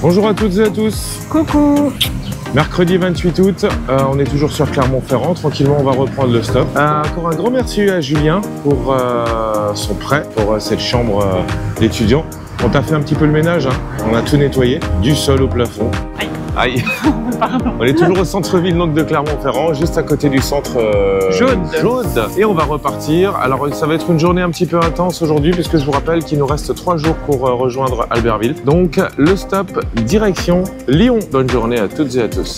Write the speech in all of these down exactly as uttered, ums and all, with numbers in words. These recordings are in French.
Bonjour à toutes et à tous. Coucou. Mercredi vingt-huit août, euh, on est toujours sur Clermont-Ferrand. Tranquillement, on va reprendre le stop. Euh, encore un grand merci à Julien pour euh, son prêt pour euh, cette chambre euh, d'étudiant. On t'a fait un petit peu le ménage, hein. On a tout nettoyé, du sol au plafond. Aïe. Aïe. Pardon. On est toujours au centre-ville donc de Clermont-Ferrand, juste à côté du centre euh, Jaude. Jaude. Et on va repartir. Alors ça va être une journée un petit peu intense aujourd'hui, puisque je vous rappelle qu'il nous reste trois jours pour euh, rejoindre Albertville. Donc le stop, direction Lyon. Bonne journée à toutes et à tous.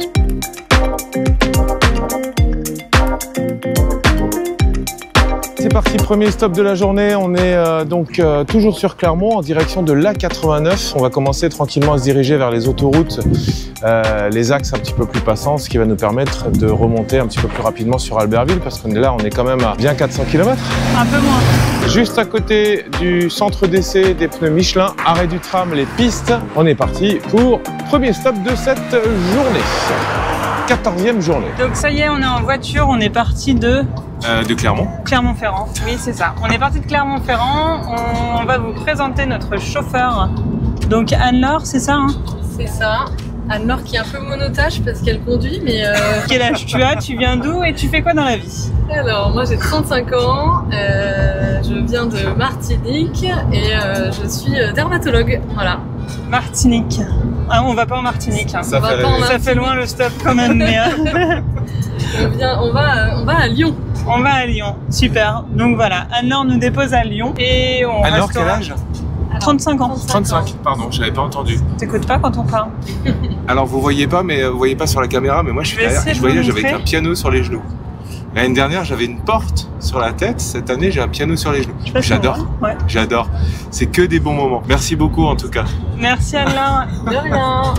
C'est parti, premier stop de la journée. On est euh, donc euh, toujours sur Clermont en direction de l'A quatre-vingt-neuf. On va commencer tranquillement à se diriger vers les autoroutes, euh, les axes un petit peu plus passants, ce qui va nous permettre de remonter un petit peu plus rapidement sur Albertville, parce que là, on est quand même à bien quatre cents kilomètres. Un peu moins. Juste à côté du centre d'essai des pneus Michelin, arrêt du tram, les pistes. On est parti pour premier stop de cette journée. quatorzième journée. Donc ça y est, on est en voiture, on est parti de... Euh, de Clermont. Clermont-Ferrand, oui c'est ça. On est parti de Clermont-Ferrand, on va vous présenter notre chauffeur. Donc Anne-Laure, c'est ça hein? C'est ça. Anne-Laure qui est un peu monotache parce qu'elle conduit, mais... Euh... Quel âge tu as? Tu viens d'où et tu fais quoi dans la vie? Alors, moi j'ai trente-cinq ans, euh, je viens de Martinique et euh, je suis dermatologue, voilà. Martinique. Ah, on va pas en Martinique. Hein. Ça, on fait, va pas en Ça Martinique. fait loin le stop quand même, mais... euh, on, vient, on, va, on va à Lyon. On va à Lyon, super. Donc voilà, Anne-Laure nous dépose à Lyon et on Anne-Laure, restera... quel âge? trente-cinq ans. trente-cinq, pardon, je n'avais pas entendu. T'écoutes pas quand on parle? Alors vous voyez pas, mais vous voyez pas sur la caméra, mais moi je suis Je vais derrière. essayer Je de voyais, vous j'avais montrer. un piano sur les genoux. L'année dernière, j'avais une porte sur la tête. Cette année, j'ai un piano sur les genoux. Je sais pas si on J'adore. voit. Ouais. J'adore. C'est que des bons moments. Merci beaucoup en tout cas. Merci Anne-Laure. De rien.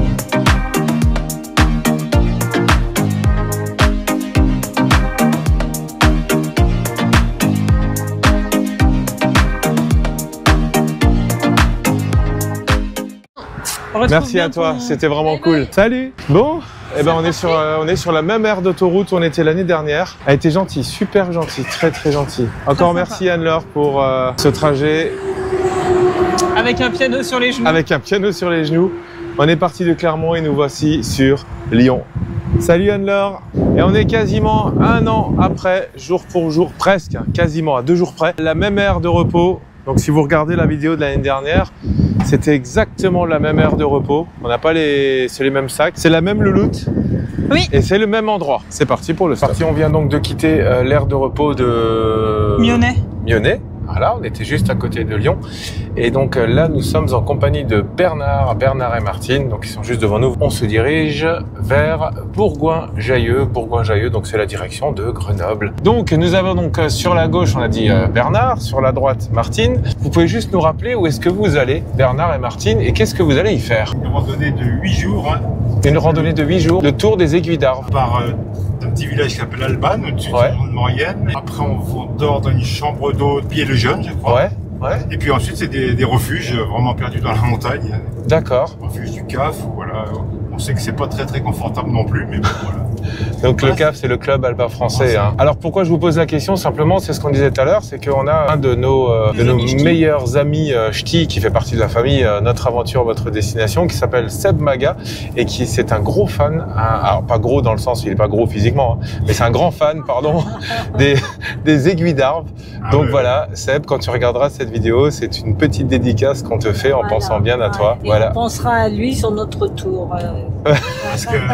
On retrouve Merci à bientôt- toi, c'était vraiment Bye cool. bye. Salut. Bon, eh ben on est sur euh, on est sur la même aire d'autoroute où on était l'année dernière. Elle était gentille, super gentille, très très gentille. Encore Très merci Anne-Laure pour euh, ce trajet Avec un piano sur les genoux. avec un piano sur les genoux. On est parti de Clermont et nous voici sur Lyon. Salut Anne-Laure. Et on est quasiment un an après, jour pour jour, presque, hein, quasiment à deux jours près, la même aire de repos. Donc si vous regardez la vidéo de l'année dernière, c'était exactement la même aire de repos. On n'a pas les, c'est les mêmes sacs, c'est la même louloute. Oui. Et c'est le même endroit. C'est parti pour le stop. On vient donc de quitter euh, l'aire de repos de Mionnais. Mionnais. Voilà, on était juste à côté de Lyon. Et donc euh, là, nous sommes en compagnie de Bernard, Bernard et Martine. Donc ils sont juste devant nous. On se dirige vers Bourgoin-Jallieu. Bourgoin-Jallieu, donc c'est la direction de Grenoble. Donc nous avons donc euh, sur la gauche, on a dit euh, Bernard, sur la droite Martine. Vous pouvez juste nous rappeler où est-ce que vous allez, Bernard et Martine, et qu'est-ce que vous allez y faire? Une randonnée de huit jours hein, Une randonnée de huit jours, le tour des aiguilles d'Arve. par euh, un petit village qui s'appelle Albanne, au-dessus Ouais. de Maurienne. Après, on, on dort dans une chambre d'eau de Pied-le-Jeune, je crois. Ouais, ouais, Et puis ensuite, c'est des, des refuges euh, vraiment perdus dans la montagne. d'accord. Refuge du C A F, voilà. On sait que c'est pas très très confortable non plus, mais bon, voilà. Donc le Ouais. C A F, c'est le club alpin français. Français. Hein. Alors pourquoi je vous pose la question? Simplement, c'est ce qu'on disait tout à l'heure, c'est qu'on a un de nos, euh, de Des nos amis ch'tis. meilleurs amis euh, ch'tis qui fait partie de la famille euh, Notre Aventure, Votre Destination, qui s'appelle Seb Maga et qui c'est un gros fan, un- alors pas gros dans le sens, il est pas gros physiquement, hein, mais c'est un grand fan, pardon, des, des aiguilles d'Arve. Ah Donc ouais. voilà, Seb, quand tu regarderas cette vidéo, c'est une petite dédicace qu'on te fait en Voilà. pensant bien à toi. Et Voilà. on pensera à lui sur notre tour. euh. Parce que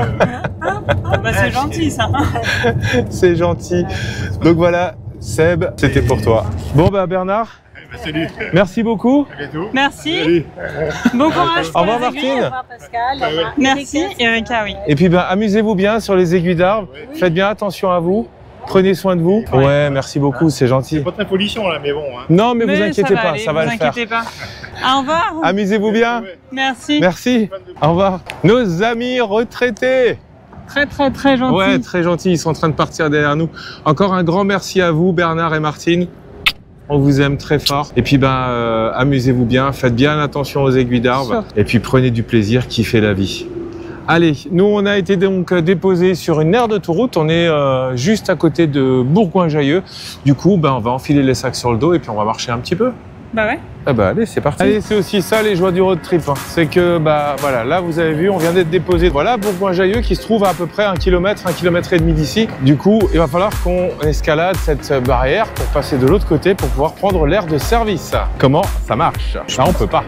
Bah, c'est gentil ça. C'est gentil. Donc voilà, Seb, c'était pour toi. Bon bah Bernard, bah, salut, merci beaucoup. à bientôt. Merci. Salut. Bon courage. Au pour revoir les aiguilles. Martine. Au revoir Pascal. Ah Au revoir. ouais. Merci Erika, oui. Et puis ben amusez-vous bien sur les aiguilles d'Arve. Faites bien attention à vous. Prenez soin de vous. Ouais. Ouais, merci beaucoup, c'est gentil. C'est pas très polition là, mais bon. Hein. Non, mais, vous Mais inquiétez va pas, aller, ça va vous le faire. inquiétez pas. Au revoir. Amusez-vous bien. Ouais. Merci. Merci. Au revoir. Nos amis retraités. Très très très gentil. Ouais, très gentils, ils sont en train de partir derrière nous. Encore un grand merci à vous, Bernard et Martine. On vous aime très fort. Et puis, ben, euh, amusez-vous bien, faites bien attention aux aiguilles d'Arve. Sûr. Et puis, prenez du plaisir, kiffez la vie. Allez, nous, on a été donc déposés sur une aire d'autoroute. On est euh, juste à côté de Bourgoin-Jallieu. Du coup, ben, on va enfiler les sacs sur le dos et puis on va marcher un petit peu. Bah ouais. Ah bah allez, c'est parti. Allez, c'est aussi ça les joies du road trip. Hein. C'est que bah voilà, là vous avez vu, on vient d'être déposé. Voilà Bourgoin-Jallieu qui se trouve à à peu près un kilomètre, un kilomètre et demi d'ici. Du coup, il va falloir qu'on escalade cette barrière pour passer de l'autre côté pour pouvoir prendre l'aire de service. Comment ça marche? Là, on peut pas.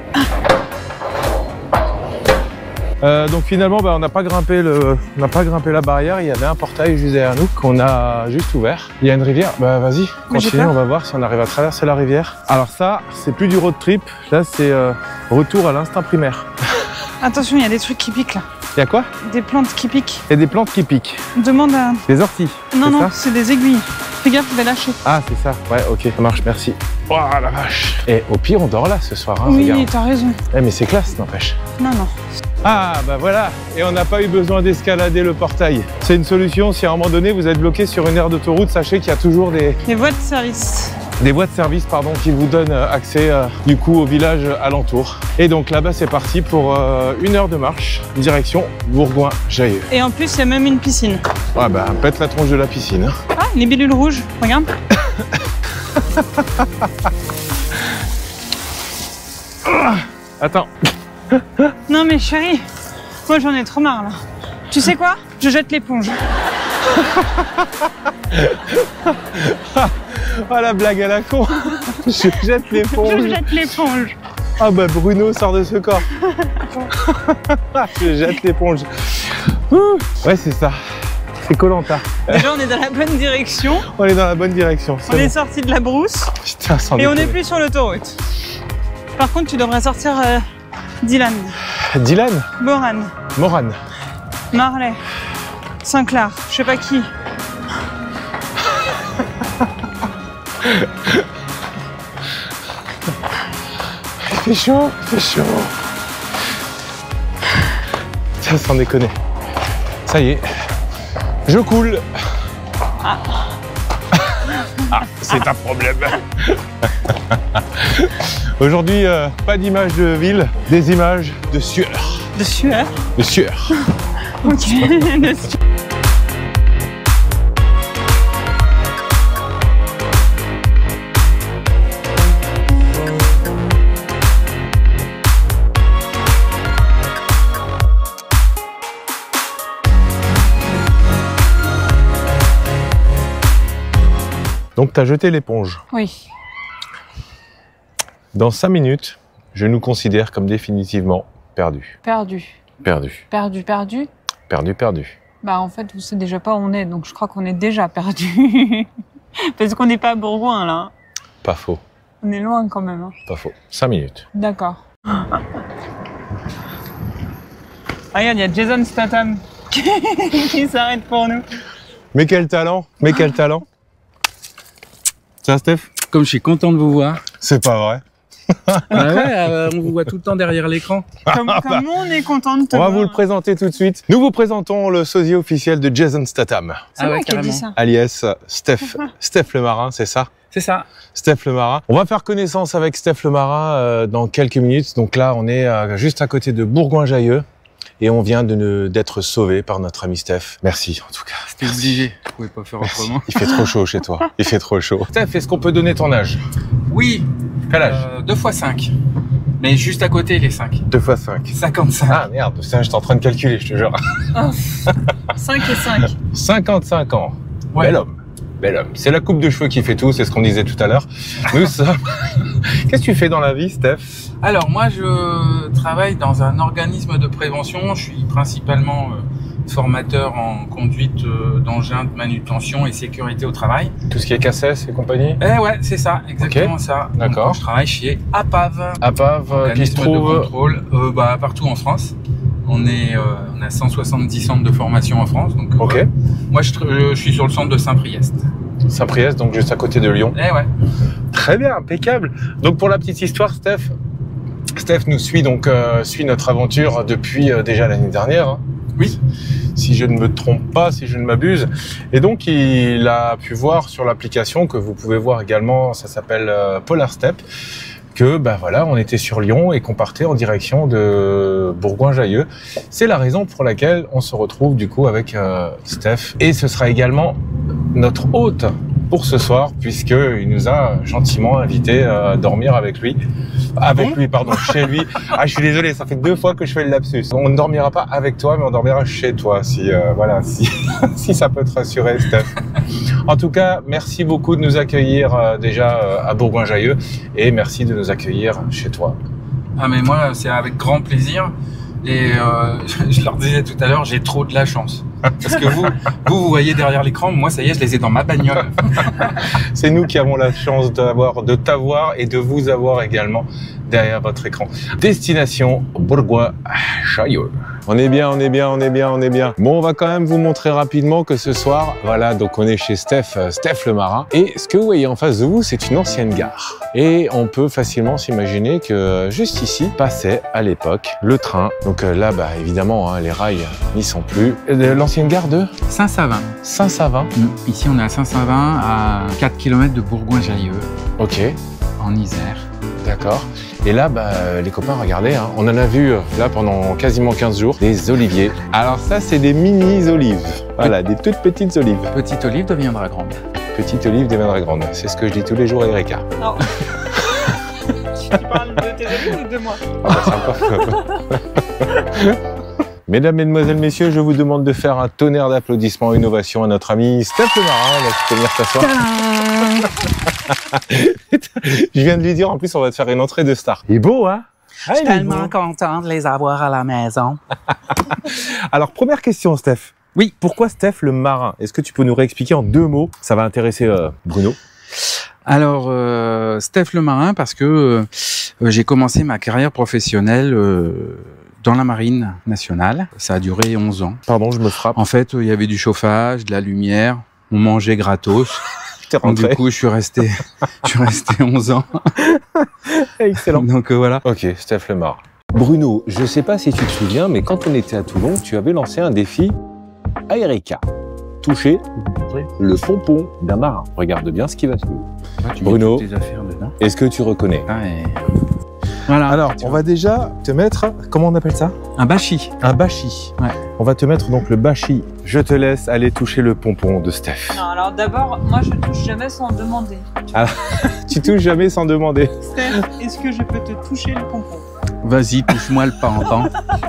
Euh, donc finalement, bah, on n'a pas grimpé le, on n'a pas grimpé la barrière. Il y avait un portail juste derrière nous qu'on a juste ouvert. Il y a une rivière. Bah vas-y, continue. On va voir si on arrive à traverser la rivière. Alors ça, c'est plus du road trip. Là, c'est euh, retour à l'instinct primaire. Attention, il y a des trucs qui piquent là. Il y a quoi? Des plantes qui piquent. Il y a des plantes qui piquent. Demande à... Des orties. Non, non, c'est des aiguilles. Fais gaffe, je vais lâcher. Ah, c'est ça. Ouais, ok, ça marche, merci. Oh la vache. Et au pire, on dort là ce soir. Hein, oui, t'as raison. Eh, mais c'est classe, n'empêche. Non, non. Ah, bah voilà. Et on n'a pas eu besoin d'escalader le portail. C'est une solution. Si à un moment donné, vous êtes bloqué sur une aire d'autoroute, sachez qu'il y a toujours des... Des voies de service. Des voies de service, pardon, qui vous donnent accès euh, du coup au village alentour. Et donc là-bas, c'est parti pour euh, une heure de marche, direction Bourgoin-Jallieu. Et en plus, il y a même une piscine. Ah bah, pète la tronche de la piscine. Hein. Ah, les bidules rouges, regarde. Attends. Non mais chérie, moi j'en ai trop marre là. Tu sais quoi? Je jette l'éponge. Oh la blague à la con. Je jette l'éponge. Je jette l'éponge. Ah bah Bruno sort de ce corps. Je jette l'éponge. Ouais, c'est ça. C'est Koh-Lanta. Déjà on est dans la bonne direction. On est dans la bonne direction. On est sorti de la brousse. Putain, sans Et on déconner. n'est plus sur l'autoroute. Par contre tu devrais sortir euh, Dylan. Dylan. Moran. Moran. Marley. Sinclair. Je sais pas qui. Il fait chaud, il fait chaud. Ça, sans déconner. Ça y est. Je coule. Ah, ah c'est un problème. Aujourd'hui, euh, pas d'images de ville, des images de sueur. de sueur. De sueur. Ok, de sueur. Donc, tu as jeté l'éponge. Oui. Dans cinq minutes, je nous considère comme définitivement perdus. Perdu. Perdu. Perdu, perdu. Perdu, perdu. Bah en fait, vous savez déjà pas où on est, donc je crois qu'on est déjà perdu. Parce qu'on n'est pas à Bourgoin là. Pas faux. On est loin quand même. Hein. Pas faux. cinq minutes. D'accord. Regarde, il y a Jason Statham qui s'arrête pour nous. Mais quel talent. Mais quel talent. Ça, Steph? Comme je suis content de vous voir. C'est pas vrai. Ah ouais, euh, on vous voit tout le temps derrière l'écran. Comme, comme on est content de te On va voir. vous le présenter tout de suite. Nous vous présentons le sosie officiel de Jason Statham, C'est Ah moi ouais, qui ai dit carrément. ça. alias Steph. Steph le marin, c'est ça? C'est ça. Steph le marin. On va faire connaissance avec Steph le marin euh, dans quelques minutes. Donc là, on est euh, juste à côté de Bourgoin-Jallieu et on vient de ne- d'être sauvé par notre ami Steph. Merci en tout cas. C'était obligé. Je pouvais pas faire autrement. Il fait trop chaud chez toi. Il fait trop chaud. Steph, est-ce qu'on peut donner ton âge? Oui. Quel âge? Euh, deux fois cinq. Mais juste à côté, les cinq. deux fois cinq. cinquante-cinq. Ah merde, putain, j'étais en train de calculer, je te jure. cinq et cinq. cinquante-cinq ans. Ouais. Bel homme. Bel homme. C'est la coupe de cheveux qui fait tout, c'est ce qu'on disait tout à l'heure. Nous sommes... Qu'est-ce que tu fais dans la vie, Steph? Alors, moi, je travaille dans un organisme de prévention. Je suis principalement euh, formateur en conduite euh, d'engins de manutention et sécurité au travail. Tout ce qui est C A C E S et compagnie? Eh ouais, c'est ça, exactement ça. Donc, D'accord. je travaille chez APAV. APAV, euh, qui se Organisme de trouve... contrôle, euh, bah, partout en France. On est, euh, on a cent soixante-dix centres de formation en France. Donc, euh, Ok. voilà. Moi, je, tra- je suis sur le centre de Saint-Priest. Saint-Priest, donc juste à côté de Lyon. Eh ouais. Très bien, impeccable. Donc pour la petite histoire, Steph, Steph nous suit donc euh, suit notre aventure depuis euh, déjà l'année dernière. Hein. Oui. Si je ne me trompe pas, si je ne m'abuse. Et donc il a pu voir sur l'application que vous pouvez voir également, ça s'appelle euh, Polar Step, que ben voilà, on était sur Lyon et qu'on partait en direction de Bourgoin-Jallieu. C'est la raison pour laquelle on se retrouve du coup avec euh, Steph. Et ce sera également notre hôte pour ce soir, puisqu'il nous a gentiment invité à dormir avec lui. Avec bon lui, pardon, chez lui. Ah, je suis désolé, ça fait deux fois que je fais le lapsus. On ne dormira pas avec toi, mais on dormira chez toi, si, euh, voilà, si, si ça peut te rassurer, Steph. En tout cas, merci beaucoup de nous accueillir euh, déjà euh, à Bourgoin-Jallieu et merci de nous accueillir chez toi. Ah mais moi c'est avec grand plaisir et euh, je leur disais tout à l'heure, j'ai trop de la chance. Parce que vous, vous, vous voyez derrière l'écran, moi ça y est, je les ai dans ma bagnole. C'est nous qui avons la chance d'avoir, de t'avoir et de vous avoir également derrière votre écran. Destination Bourgoin-Jallieu. On est bien, on est bien, on est bien, on est bien. Bon, on va quand même vous montrer rapidement que ce soir, voilà, donc on est chez Steph, euh, Steph le marin. Et ce que vous voyez en face de vous, c'est une ancienne gare. Et on peut facilement s'imaginer que juste ici passait à l'époque le train. Donc euh, là, bah évidemment, hein, les rails n'y sont plus. Euh, L'ancienne gare de Saint-Savin. Saint-Savin. Ici on est à Saint-Savin, à quatre kilomètres de Bourgoin-Jallieu, Ok, en Isère. d'accord. Et là, bah, les copains, regardez, hein, on en a vu là pendant quasiment quinze jours, des oliviers. Alors ça, c'est des mini-olives. Voilà, des toutes petites olives. Petite olive deviendra grande. Petite olive deviendra grande. C'est ce que je dis tous les jours à Erika. Non. Tu parles de tes amis ou de moi? Ah bah, sympa. Mesdames, Mesdemoiselles, Messieurs, je vous demande de faire un tonnerre d'applaudissements et innovation à notre ami Steph le marin. Là, tu peux venir t'asseoir. Je viens de lui dire, en plus, on va te faire une entrée de star. Il est beau, hein? Je suis tellement contente de les avoir à la maison. Alors, première question, Steph. Oui. Pourquoi Steph le marin? Est-ce que tu peux nous réexpliquer en deux mots? Ça va intéresser euh, Bruno. Alors, euh, Steph le marin, parce que euh, j'ai commencé ma carrière professionnelle euh, dans la marine nationale. Ça a duré onze ans. Pardon, je me frappe. En fait, il y avait du chauffage, de la lumière, on mangeait gratos. T'es Donc, du rentré. coup, je suis resté, je suis resté onze ans. Excellent. Donc euh, voilà. Ok, Steph le marin. Bruno, je sais pas si tu te souviens, mais quand on était à Toulon, tu avais lancé un défi à Erika. Toucher le pompon d'un marin. Regarde bien ce qui va suivre. Ah, tu Bruno. mets toutes tes affaires dedans. Est-ce que tu reconnais? Ah, et... Voilà. Alors, on va déjà te mettre, comment on appelle ça? Un bachi. Un bachi. Ouais. On va te mettre donc le bachi. Je te laisse aller toucher le pompon de Steph. Non, alors d'abord, moi je touche jamais sans demander. Tu touches jamais sans demander. Steph, est-ce que je peux te toucher le pompon? Vas-y, touche-moi le pampon.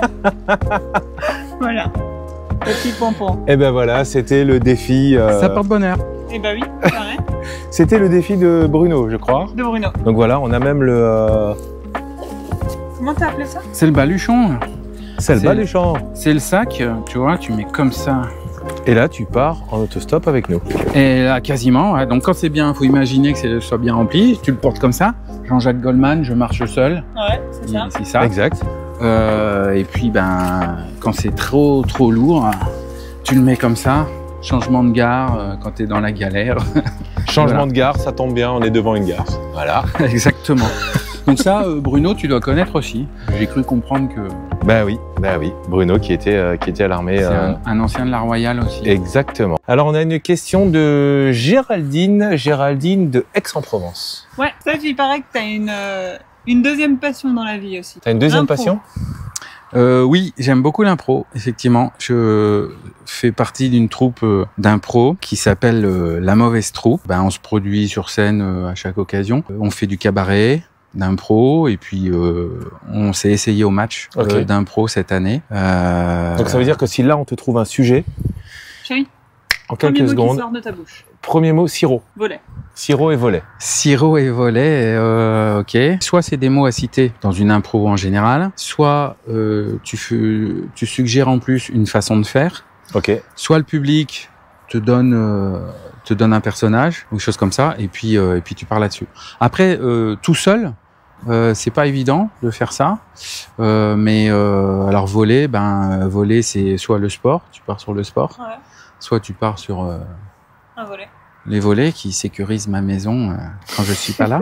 Voilà. Petit pompon. Et ben voilà, c'était le défi. euh, Ça porte bonheur. Eh ben oui, pareil. C'était le défi de Bruno, je crois. De Bruno. Donc voilà, on a même le. Euh, Comment t'as appelé ça? C'est le baluchon. c'est le C'est- baluchon. C'est le sac, tu vois, tu mets comme ça. Et là, tu pars en autostop avec nous. Et là, quasiment. Ouais. Donc quand c'est bien, il faut imaginer que ce soit bien rempli. Tu le portes comme ça. Jean-Jacques Goldman, je marche seul. Ouais, c'est ça. C'est ça. Exact. Euh, et puis, ben, quand c'est trop, trop lourd, tu le mets comme ça. Changement de gare euh, quand tu es dans la galère. Changement Voilà. de gare, ça tombe bien, on est devant une gare. Voilà. Exactement. Donc ça, euh, Bruno, tu dois connaître aussi. J'ai cru comprendre que Ben oui, ben oui. Bruno qui était, euh, qui était à l'armée. c'est euh, un, un ancien de la Royale aussi. Exactement. Alors, on a une question de Géraldine, Géraldine de Aix-en-Provence. Ouais, Steph, il paraît que t'as une, euh, une deuxième passion dans la vie aussi. T'as une deuxième L'impro. passion? Euh, oui, j'aime beaucoup l'impro, effectivement. Je fais partie d'une troupe euh, d'impro qui s'appelle euh, La Mauvaise Troupe. Ben, on se produit sur scène euh, à chaque occasion. Euh, On fait du cabaret, d'impro, et puis euh, on s'est essayé au match euh, Ok. d'impro cette année. Euh, Donc, ça veut dire que si là, on te trouve un sujet, Chérie, en premier quelques mot qui secondes, sort de ta bouche. premier mot, sirop. Volet. Sirop et volet. Sirop et volet, euh, ok. Soit c'est des mots à citer dans une impro en général, soit euh, tu, fais- tu suggères en plus une façon de faire, Ok. soit le public te donne euh, te donne un personnage ou quelque chose comme ça, et puis euh, et puis tu parles là-dessus. Après, euh, tout seul, euh, c'est pas évident de faire ça, euh, mais euh, alors voler, ben voler c'est soit le sport, tu pars sur le sport, Ouais, soit tu pars sur euh, un volet. les volets qui sécurisent ma maison euh, quand je suis pas là.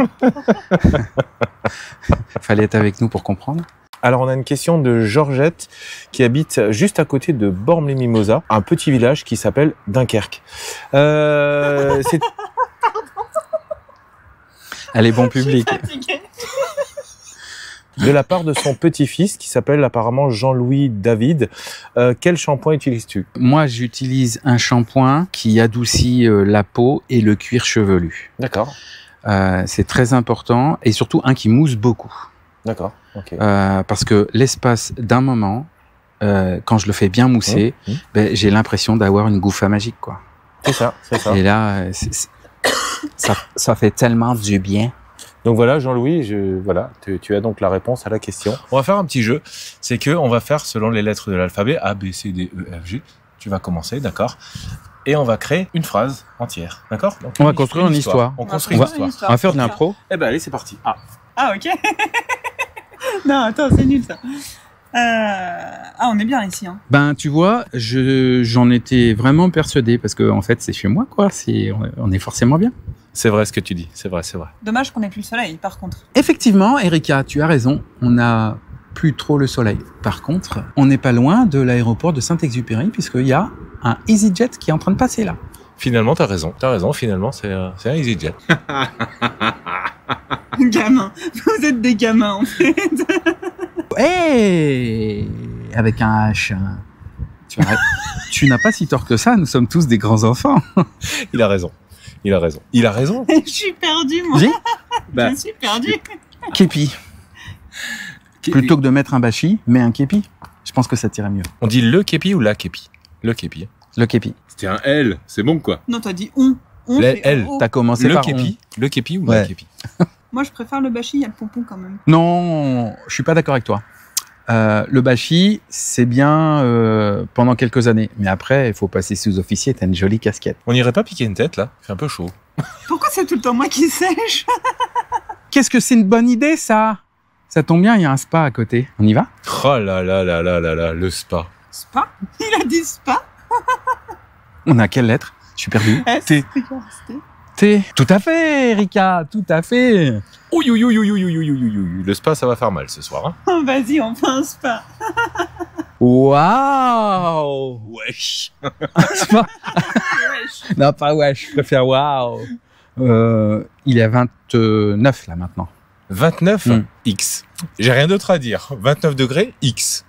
Fallait être avec nous pour comprendre. Alors, on a une question de Georgette qui habite juste à côté de Bormes-les-Mimosas, un petit village qui s'appelle Dunkerque. Euh, c'est Elle est bon public. Fatiguée. de la part de son petit-fils qui s'appelle apparemment Jean-Louis David. Euh, quel shampoing utilises-tu? Moi, j'utilise un shampoing qui adoucit euh, la peau et le cuir chevelu. D'accord. Euh, c'est très important et surtout un qui mousse beaucoup. D'accord. Ok. Euh, parce que l'espace d'un moment, euh, quand je le fais bien mousser, mmh. Mmh. Ben, j'ai l'impression d'avoir une gouffa magique, quoi. C'est ça, c'est ça. Et là, c'est, c'est, ça, ça fait tellement du bien. Donc voilà, Jean-Louis, je, voilà, tu, tu as donc la réponse à la question. On va faire un petit jeu. C'est que on va faire selon les lettres de l'alphabet A, B, C, D, E, F, G. Tu vas commencer, d'accord? Et on va créer une phrase entière, d'accord? Donc, on va construire une histoire. histoire. On construit on une va, histoire. histoire. On va faire de l'impro. Eh ben allez, c'est parti. Ah. Ah ok. Non, attends, c'est nul ça. Euh... Ah, on est bien ici. Hein. Ben, tu vois, je, j'en étais vraiment persuadé parce que en fait, c'est chez moi, quoi. C'est, on est forcément bien. C'est vrai ce que tu dis. C'est vrai, c'est vrai. Dommage qu'on ait plus le soleil, par contre. Effectivement, Erika, tu as raison. On n'a plus trop le soleil. Par contre, on n'est pas loin de l'aéroport de Saint-Exupéry puisqu'il y a un EasyJet qui est en train de passer là. Finalement, t'as raison. T'as raison. Finalement, c'est, euh, c'est un EasyJet. Gamin. Vous êtes des gamins, en fait. Hey, avec un H. Tu, tu n'as pas si tort que ça, nous sommes tous des grands enfants. Il a raison. Il a raison. Il a raison. Je suis perdu, moi. Bah, je suis perdu. Képi. Képi. Plutôt que de mettre un bachi, mets un képi. Je pense que ça tirait mieux. On dit le képi ou la képi? Le képi. Le képi. C'était un L. C'est bon, quoi. Non, t'as dit on. On le L. T'as commencé le par képi. on. Le képi ou ouais. la képi? Moi, je préfère le bachi, il y a le pompon quand même. Non, je suis pas d'accord avec toi. Euh, le bachi, c'est bien euh, pendant quelques années. Mais après, il faut passer sous officier, t'as une jolie casquette. On n'irait pas piquer une tête, là? C'est un peu chaud. Pourquoi c'est tout le temps moi qui sèche? Qu'est-ce que c'est une bonne idée, ça? Ça tombe bien, il y a un spa à côté. On y va? Oh là là là là là là, le spa. Spa? Il a dit spa? On a quelle lettre? Je suis perdu. T. T. Tout à fait, Erika, tout à fait. Ouh, ouh, ouh, ouh, ouh, ouh, ouh, ouh. Le spa, ça va faire mal ce soir. Hein. Oh, vas-y, on fait un spa. Waouh. Wesh. Pas... non, pas wesh, je préfère waouh. Euh, il est à vingt-neuf là maintenant. vingt-neuf mm. X. J'ai rien d'autre à dire. vingt-neuf degrés X.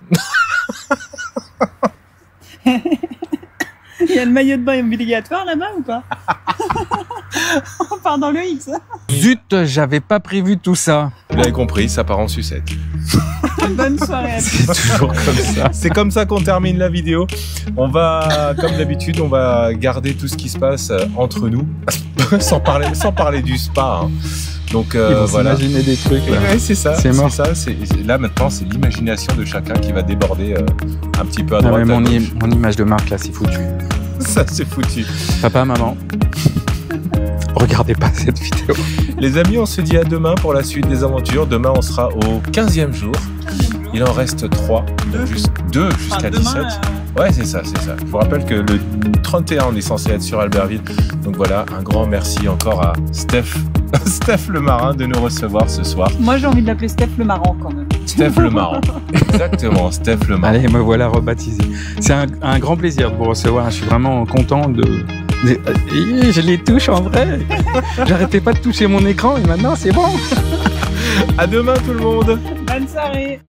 Il y a le maillot de bain obligatoire là-bas ou pas? On part dans le X. Zut, j'avais pas prévu tout ça. Vous l'avez compris, ça part en sucette. Bonne soirée à tous. C'est toujours comme ça. C'est comme ça qu'on termine la vidéo. On va, comme d'habitude, on va garder tout ce qui se passe entre nous, sans parler, sans parler du spa. Hein. Donc euh, Ils vont voilà. s'imaginer des trucs. Là. Ouais, c'est ça. C'est mort. C'est ça. C'est, là maintenant, c'est l'imagination de chacun qui va déborder euh, un petit peu à droite. Ah, mais à mon, gauche. im- mon image de marque là, c'est foutu. Ça, c'est foutu. Papa, maman, regardez pas cette vidéo. Les amis, on se dit à demain pour la suite des aventures. Demain, on sera au quinzième jour. Il en reste trois, donc juste deux jusqu'à Enfin, dix-sept. demain, euh... Ouais, c'est ça, c'est ça. Je vous rappelle que le trente et un, on est censé être sur Albertville. Donc voilà, un grand merci encore à Steph, Steph le marin de nous recevoir ce soir. Moi, j'ai envie de l'appeler Steph le Marrant quand même. Steph le marin. Exactement, Steph le marin. Allez, me voilà rebaptisé. C'est un, un grand plaisir de vous recevoir. Je suis vraiment content de... de... Je les touche en vrai. J'arrêtais pas de toucher mon écran et maintenant c'est bon. À demain tout le monde. Bonne soirée.